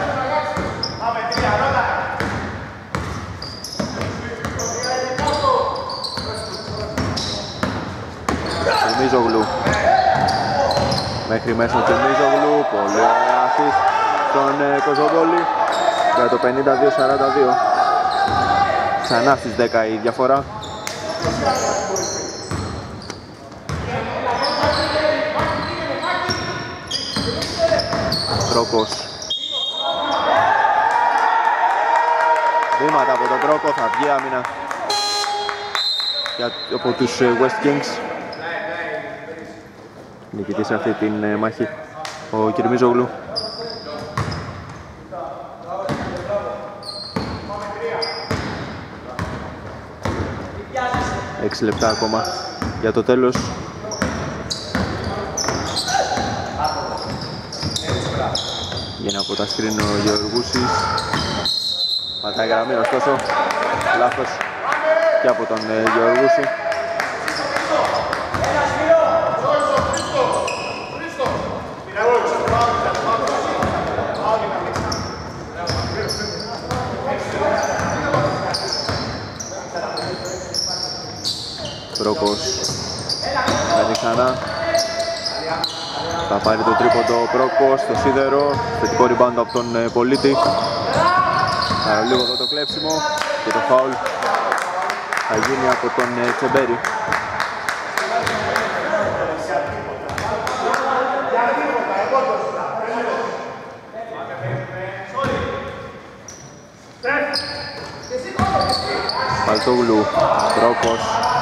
Τσελμίζογλου. Μέχρι μέσα ο Τσελμίζογλου. Πολύ ωραία assist στον Κοζοβόλη για το 52-42. Ξανά στις 10 η διαφορά. Πρόκος. Βήματα από τον Πρόκο, θα βγει άμυνα από τους West Kings. Νικητής αυτή την μάχη ο Κυρμίζογλου. 6 λεπτά ακόμα για το τέλος. Για να αποτασκρίνει ο Γεωργούσης. Πατάει γραμμή, ωστόσο λάθος και από τον Γεωργούση. Πρόκος κάνει ξανά. Θα πάρει το τρίποντο ο Πρόκος στο σίδερο. Θετικό rebound από τον Πολίτη. Λίγο εδώ το κλέψιμο και το φάουλ θα γίνει από τον Τσεμπέρι. Παλτόγλου, Πρόκος.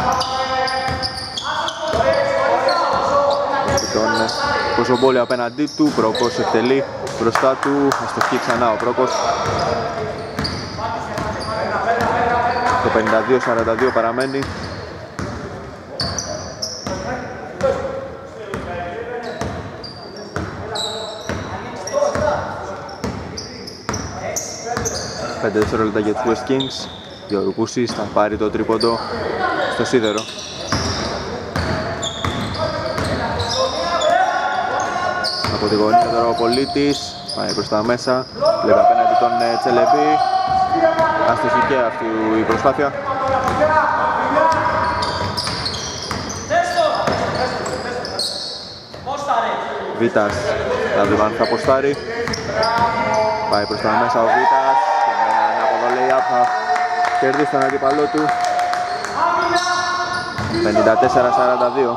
Τον Κοζομπόλη απέναντί του, Πρόκος εκτελεί μπροστά του, αστοχεί ξανά ο Πρόκος. Το 52-42 παραμένει. Πέντε δευτερόλεπτα για τους West Kings. Γεωργούσης θα πάρει το τρίποντο στο σίδερο. Από τη γωνία τώρα ο Πολίτης πάει προς τα μέσα, βλέπει απέναντι τον Τσελεμπή. Άστοχη και αυτή η προσπάθεια. Βίτας θα δει αν θα αποστάρει. Πάει προς τα μέσα ο Βίτας και με ένα αποδολέι θα κερδίσει τον αντίπαλό του. 54-42.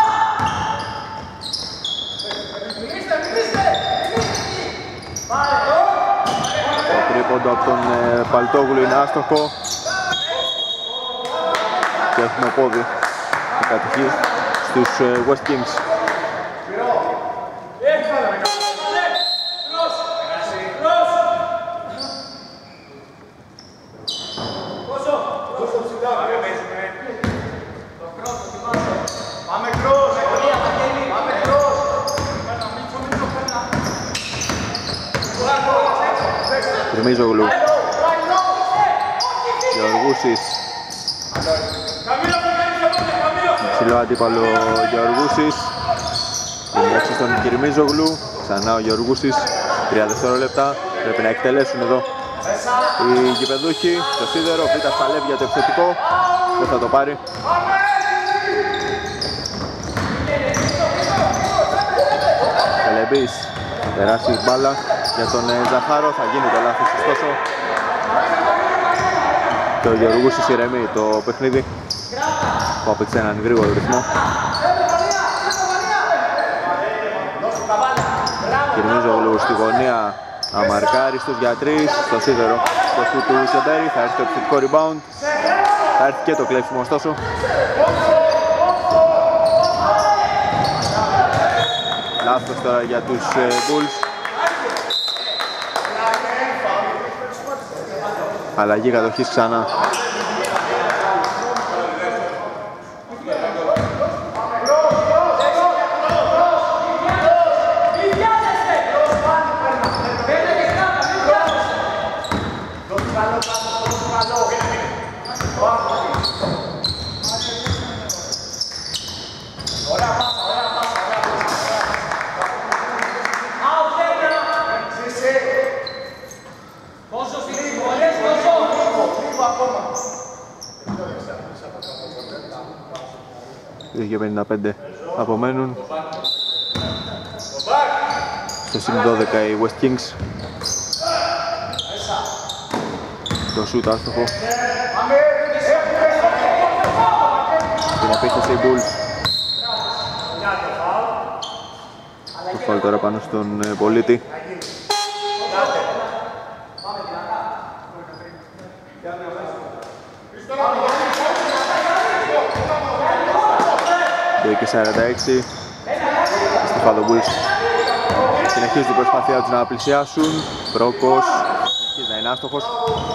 Το τρίποντο από τον Παλτόγλου είναι άστοχο και έχουμε πόδι η κατοχή στους West Kings. Κυρμίζογλου, Γεωργούσης, ψηλό αντίπαλο Γεωργούσης, είναι στον Κυρμίζογλου, ξανά ο Γεωργούσης, 3 δευτερόλεπτα, πρέπει να εκτελέσουν εδώ οι γηπεδούχοι, το σίδερο, Βίτας παλεύει για το επιθετικό, δεν θα το πάρει. Τελεμπής, περάσει μπάλα για τον Ζαχάρο, θα γίνει το λάθος ωστόσο και ο Γεωργούσης ηρεμεί το παιχνίδι που απέξε έναν γρήγορο ρυθμό. Κυρμίζογλου στη γωνία, αμαρκάριστος για 3 στο σίδερο στο σουτ του Τσεμπέρι, θα έρθει το επιθετικό rebound, θα έρθει και το κλέψιμο ωστόσο. Λάθος τώρα για τους Bulls. Αλλαγή κατοχής ξανά. Και 55 απομένουν. Στο συν 12 οι West Kings. Το shoot άστοχο. Την επίθεση οι Bulls. Το φάουλ τώρα πάνω στον πολίτη. Και 46. Στεφάδο Bulls συνεχίζει την προσπάθειά τους να πλησιάσουν. Πρόκος συνεχίζει να είναι άστοχος.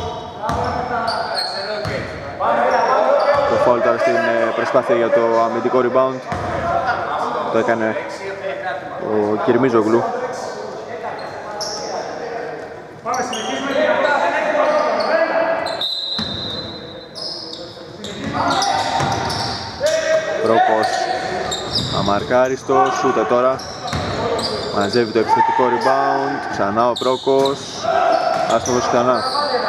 Το φάουλ τώρα στην προσπάθεια για το αμυντικό rebound το έκανε ο Κυρμίζογλου. Πρόκος αμαρκάριστο, σούτε τώρα. Μαζεύει το επιθετικό rebound. Ξανά ο Πρόκος. Άστοχος ξανά.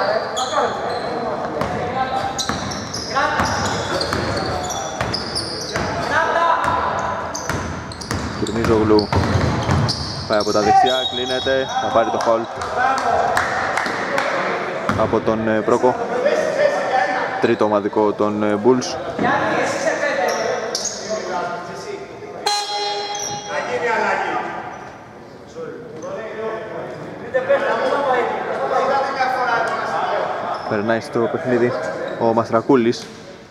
Κυρμίζογλου πάει από τα δεξιά, κλείνεται. Θα πάρει το φάουλ από τον Πρόκο. Τρίτο ομαδικό των Bulls. Περνάει στο παιχνίδι ο Μαστρακούλης.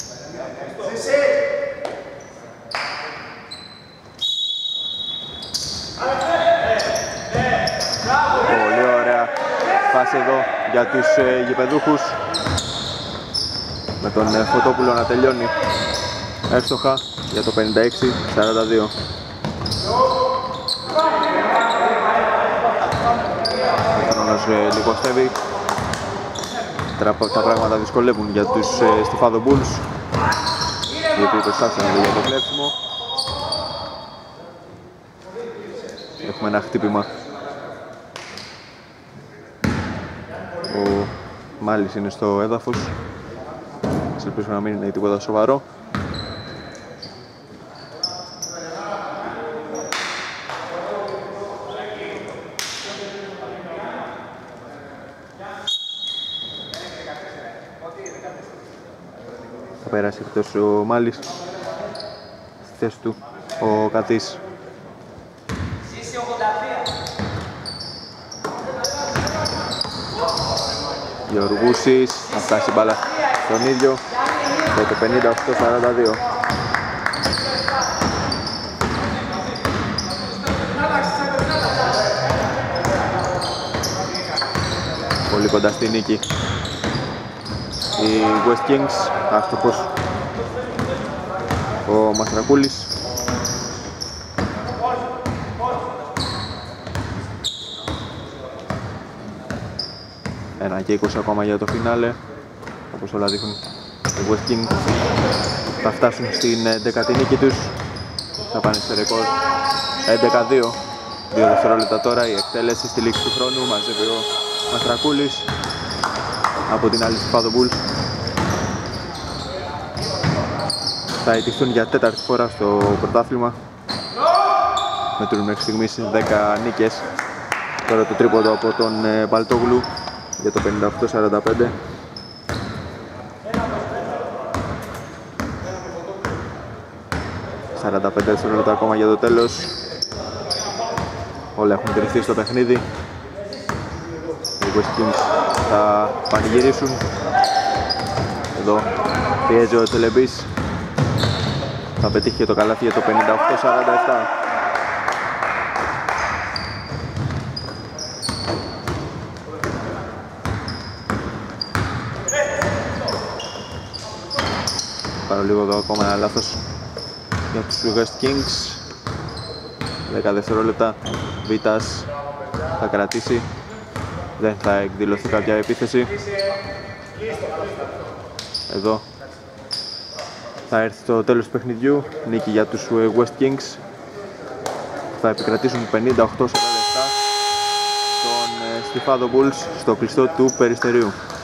Πολύ ωραία φάση εδώ για τους γηπεδούχους, με τον Φωτόπουλο να τελειώνει εύστοχα για το 56-42. Ο χρόνος λιγοστεύει. Τα πράγματα δυσκολεύουν για τους Στεφάδο Bulls, οι οποίοι προσπάθησαν για το κλέψιμο. Έχουμε ένα χτύπημα. Ο Μάλης είναι στο έδαφος. Ας ελπίσουμε να μην είναι τίποτα σοβαρό. Θα περάσει εκτός ο Μάλης. Στη θέση του ο Κατής. Γεωργούσης, θα φτάσει μπάλα στον ίδιο για το 58-42. Πολύ κοντά στη νίκη οι West Kings, άστοχος ο Μαστρακούλης. Ένα και 20 ακόμα για το φινάλε. Όπως όλα δείχνουν, οι West Kings θα φτάσουν στην 11η νίκη τους. Θα πάνε σε ρεκόρ 11-2. 2 δευτερόλεπτα τώρα η εκτέλεση στη λήξη του χρόνου. Μαζεύει ο Μαστρακούλης. Από την άλλη Στεφάδο Bulls θα ετυχθούν για 4η φορά στο πρωτάθλημα. Μετρούν μέχρι στιγμής 10 νίκες. Τώρα το τρίποντο από τον Παλτόγλου για το 58-45. ...45 δευτερόλεπτα ακόμα για το τέλος. Όλα έχουν κρυφθεί στο παιχνίδι. Οι West Kings θα πανηγυρίσουν. Εδώ πιέζει ο Τελεμπής. Θα πετύχει και το καλάθι για το 58-47. λίγο εδώ ακόμα ένα λάθος για τους West Kings. 10 δευτερόλεπτα. Βίτας θα κρατήσει, δεν θα εκδηλωθεί κάποια επίθεση. Εδώ θα έρθει το τέλος του παιχνιδιού, νίκη για τους West Kings. Θα επικρατήσουν 58-47 στον Στιφάδο Bulls στο κλειστό του Περιστερίου.